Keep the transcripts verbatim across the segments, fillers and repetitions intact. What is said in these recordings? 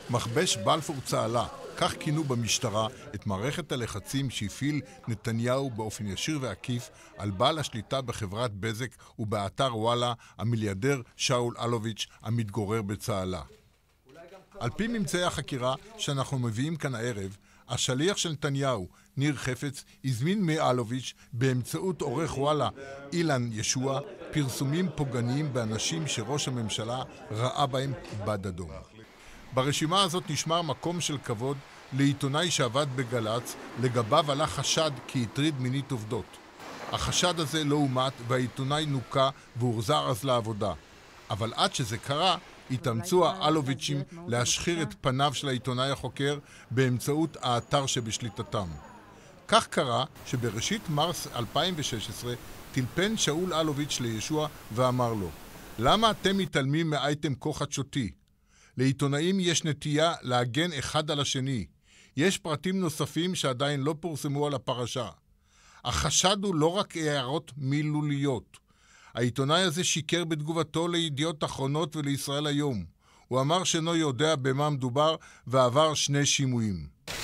מכבש בלפור צהלה, כך כינו במשטרה את מערכת הלחצים שהפעיל נתניהו באופן ישיר ועקיף על בעל השליטה בחברת בזק ובאתר וואלה, המיליארדר שאול אלוביץ' המתגורר בצהלה. על פי ממצאי החקירה שאנחנו מביאים כאן הערב, השליח של נתניהו, ניר חפץ, הזמין מאלוביץ' באמצעות עורך וואלה אילן ישוע פרסומים פוגעניים באנשים שראש הממשלה ראה בהם בד אדום. ברשימה הזאת נשמר מקום של כבוד לעיתונאי שעבד בגלץ, לגביו עלה חשד כי הטריד מינית עובדות. החשד הזה לא אומת והעיתונאי נוקה והוחזר אז לעבודה. אבל עד שזה קרה, התאמצו האלוביצ'ים להשחיר את פניו של העיתונאי החוקר באמצעות האתר שבשליטתם. כך קרה שבראשית מרס אלפיים ושש עשרה טלפן שאול אלוביץ' לישוע ואמר לו, למה אתם מתעלמים מאייטם כה חדשותי? לעיתונאים יש נטייה להגן אחד על השני. יש פרטים נוספים שעדיין לא פורסמו על הפרשה. החשד הוא לא רק הערות מילוליות. העיתונאי הזה שיקר בתגובתו לידיעות אחרונות ולישראל היום. הוא אמר שאינו יודע במה מדובר ועבר שני שימועים.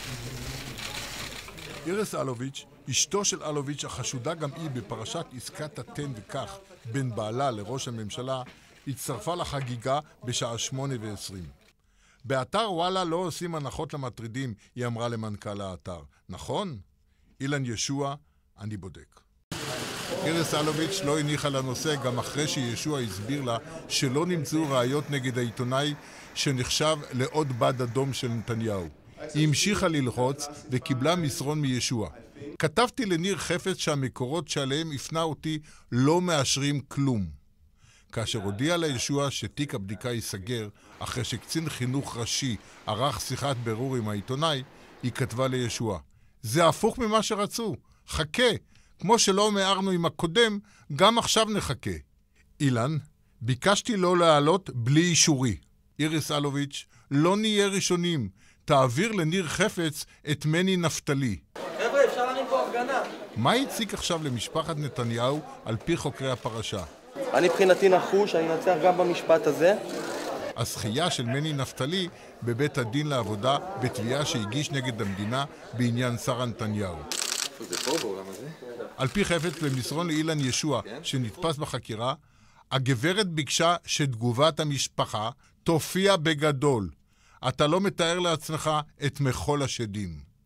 איריס אלוביץ', אשתו של אלוביץ' החשודה גם היא בפרשת עסקת התן וכך בין בעלה לראש הממשלה, הצטרפה לחגיגה בשעה שמונה ועשרים. באתר וואלה לא עושים הנחות למטרידים, היא אמרה למנכ"ל האתר. נכון? אילן ישוע, אני בודק. איריס אלוביץ' לא הניחה לנושא גם אחרי שישוע הסביר לה שלא נמצאו ראיות נגד העיתונאי שנחשב לעוד בד אדום של נתניהו. היא המשיכה ללחוץ וקיבלה מסרון מישוע. כתבתי לניר חפץ שהמקורות שעליהם הפנה אותי לא מאשרים כלום. כאשר הודיע לישוע שתיק הבדיקה ייסגר אחרי שקצין חינוך ראשי ערך שיחת ברור עם העיתונאי, היא כתבה לישוע, זה הפוך ממה שרצו, חכה, כמו שלא מארנו עם הקודם, גם עכשיו נחכה. אילן, ביקשתי לא לעלות בלי אישורי. איריס אלוביץ', לא נהיה ראשונים, תעביר לניר חפץ את מני נפתלי. חבר'ה, אפשר להרים פה הפגנה. מה הציג עכשיו למשפחת נתניהו על פי חוקרי הפרשה? אני מבחינתי נחוש, אני אנצח גם במשפט הזה. הזכייה של מני נפתלי בבית הדין לעבודה בתביעה שהגיש נגד המדינה בעניין שרה נתניהו. זה פה בעולם הזה? על פי חפץ במסרון לאילן ישוע שנתפס בחקירה, הגברת ביקשה שתגובת המשפחה תופיע בגדול. אתה לא מתאר לעצמך את מחול השדים.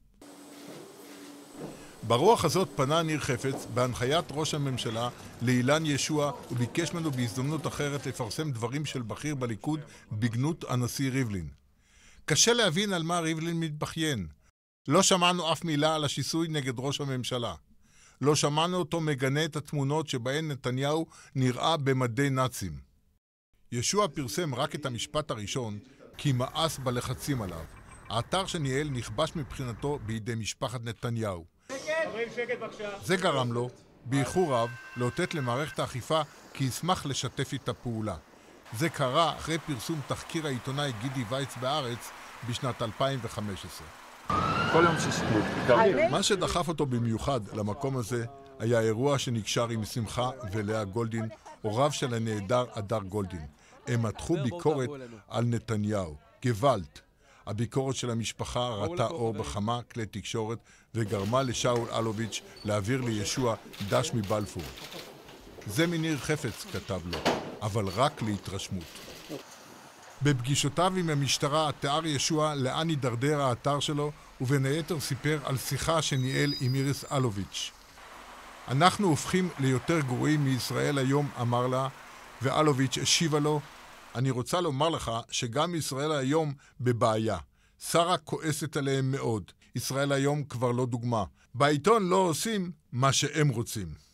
ברוח הזאת פנה ניר חפץ בהנחיית ראש הממשלה לאילן ישוע וביקש ממנו בהזדמנות אחרת לפרסם דברים של בכיר בליכוד בגנות הנשיא ריבלין. קשה להבין על מה ריבלין מתבכיין. לא שמענו אף מילה על השיסוי נגד ראש הממשלה. לא שמענו אותו מגנה את התמונות שבהן נתניהו נראה במדי נאצים. ישוע פרסם רק את המשפט הראשון כי מאס בלחצים עליו. האתר שניהל נכבש מבחינתו בידי משפחת נתניהו. זה גרם לו, באיחור רב, לאותת למערכת האכיפה כי ישמח לשתף איתה פעולה. זה קרה אחרי פרסום תחקיר העיתונאי גידי וייץ בארץ בשנת אלפיים וחמש עשרה. כל יום שישי. מה שדחף אותו במיוחד למקום הזה היה אירוע שנקשר עם שמחה ולאה גולדין, הוריו של הנעדר אדר גולדין. הם מתחו ביקורת על נתניהו, גוואלד. הביקורת של המשפחה ראתה אור בכמה כלי תקשורת וגרמה לשאול אלוביץ' להעביר לישוע דש מבלפור. זה מניר חפץ, כתב לו, אבל רק להתרשמות. בפגישותיו עם המשטרה תיאר ישוע לאן הידרדר האתר שלו, ובין היתר סיפר על שיחה שניהל עם איריס אלוביץ'. אנחנו הופכים ליותר גרועים מישראל היום, אמר לה, ואלוביץ' השיבה לו, אני רוצה לומר לך שגם ישראל היום בבעיה. שרה כועסת עליהם מאוד. ישראל היום כבר לא דוגמה. בעיתון לא עושים מה שהם רוצים.